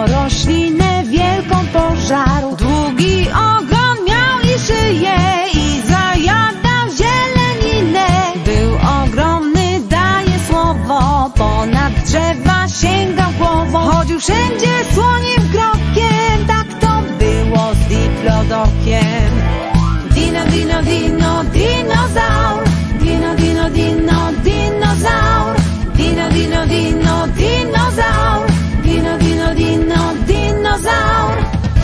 roślinę wielką pożarł. Długi ogon miał i szyję i zajadał zieleninę. Był ogromny, daje słowo, ponad drzewa sięgał głową. Chodził wszędzie słonim krokiem, tak to było z Diplodokiem. Dino, dino, dino, dinozaur. Dino, dino, dino, dinozaur. Dino, dino, dino, dinozaur. Dino, dino, dino, dinozaur.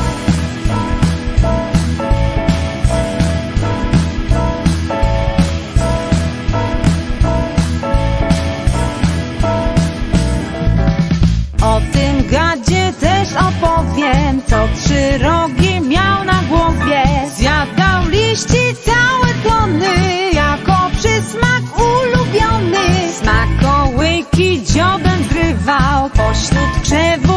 O tym gadzie też opowiem, co 3 rogi miał na głowie. Zjadał liści całe tony, jako przysmak ulubiony. Smakołyki dziobem zrywał, pośród krzewu